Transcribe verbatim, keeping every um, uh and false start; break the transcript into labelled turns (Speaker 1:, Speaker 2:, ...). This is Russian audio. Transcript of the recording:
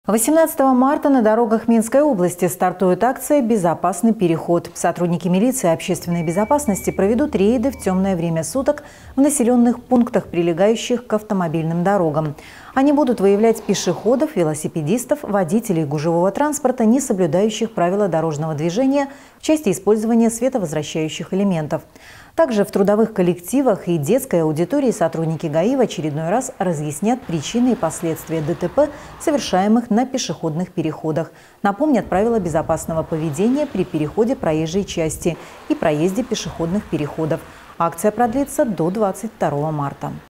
Speaker 1: восемнадцатого марта на дорогах Минской области стартует акция «Безопасный переход». Сотрудники милиции и общественной безопасности проведут рейды в темное время суток в населенных пунктах, прилегающих к автомобильным дорогам. Они будут выявлять пешеходов, велосипедистов, водителей гужевого транспорта, не соблюдающих правила дорожного движения в части использования световозвращающих элементов. Также в трудовых коллективах и детской аудитории сотрудники ГАИ в очередной раз разъяснят причины и последствия ДТП, совершаемых на пешеходных переходах. Напомнят правила безопасного поведения при переходе проезжей части и проезде пешеходных переходов. Акция продлится до двадцать второго марта.